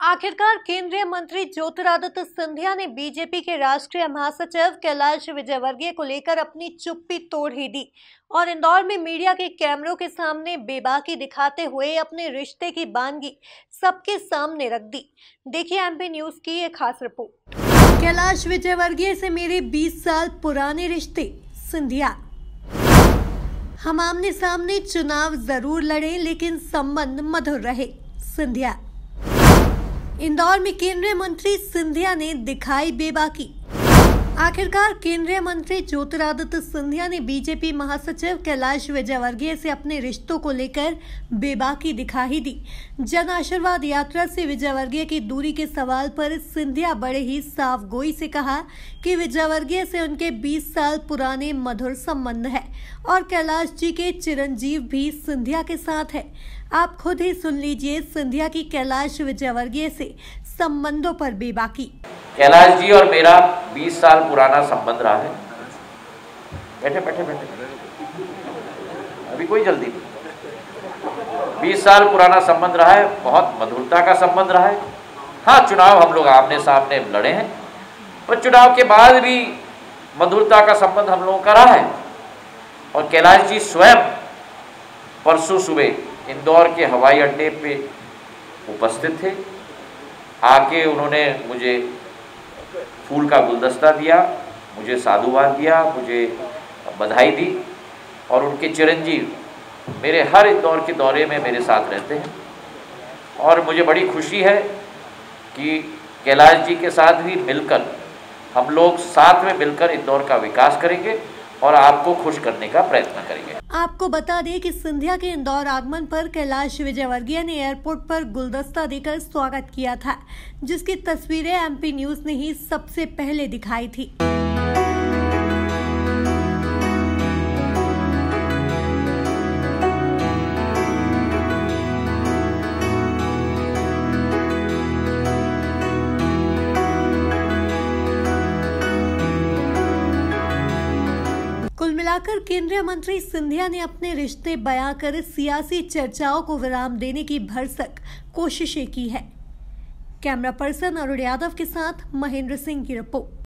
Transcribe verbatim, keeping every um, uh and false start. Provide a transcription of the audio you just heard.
आखिरकार केंद्रीय मंत्री ज्योतिरादित्य सिंधिया ने बीजेपी के राष्ट्रीय महासचिव कैलाश विजयवर्गीय को लेकर अपनी चुप्पी तोड़ ही दी और इंदौर में मीडिया के कैमरों के सामने बेबाकी दिखाते हुए अपने रिश्ते की बानगी सबके सामने रख दी। देखिए एमपी न्यूज की ये खास रिपोर्ट। कैलाश विजयवर्गीय से मेरे बीस साल पुराने रिश्ते। सिंधिया: हम आमने सामने चुनाव जरूर लड़े लेकिन संबंध मधुर रहे। सिंधिया: इंदौर में केंद्रीय मंत्री सिंधिया ने दिखाई बेबाकी। आखिरकार केंद्रीय मंत्री ज्योतिरादित्य सिंधिया ने बीजेपी महासचिव कैलाश विजयवर्गीय से अपने रिश्तों को लेकर बेबाकी दिखा ही दी। जन आशीर्वाद यात्रा से विजयवर्गीय की दूरी के सवाल पर सिंधिया बड़े ही साफ गोई से कहा कि विजयवर्गीय से उनके बीस साल पुराने मधुर संबंध है और कैलाश जी के चिरंजीव भी सिंधिया के साथ है। आप खुद ही सुन लीजिए सिंधिया की कैलाश विजयवर्गीय से संबंधों पर बेबाकी। कैलाश जी और मेरा बीस साल पुराना संबंध रहा है। बैठे बैठे बैठे अभी कोई जल्दी नहीं। बीस साल पुराना संबंध रहा है, बहुत मधुरता का संबंध रहा है। हाँ, चुनाव हम लोग आमने सामने लड़े हैं, पर चुनाव के बाद भी मधुरता का संबंध हम लोगों का रहा है। और कैलाश जी स्वयं परसों सुबह इंदौर के हवाई अड्डे पे उपस्थित थे। आके उन्होंने मुझे फूल का गुलदस्ता दिया, मुझे साधुवाद दिया, मुझे बधाई दी और उनके चिरंजीव मेरे हर इंदौर के दौरे में मेरे साथ रहते हैं। और मुझे बड़ी खुशी है कि कैलाश जी के साथ भी मिलकर हम लोग साथ में मिलकर इंदौर का विकास करेंगे और आपको खुश करने का प्रयत्न करेंगे। आपको बता दें कि सिंधिया के इंदौर आगमन पर कैलाश विजयवर्गीय ने एयरपोर्ट पर गुलदस्ता देकर स्वागत किया था, जिसकी तस्वीरें एमपी न्यूज ने ही सबसे पहले दिखाई थी। कुल मिलाकर केंद्रीय मंत्री सिंधिया ने अपने रिश्ते बयां कर सियासी चर्चाओं को विराम देने की भरसक कोशिशें की है। कैमरा पर्सन अरुण यादव के साथ महेंद्र सिंह की रिपोर्ट।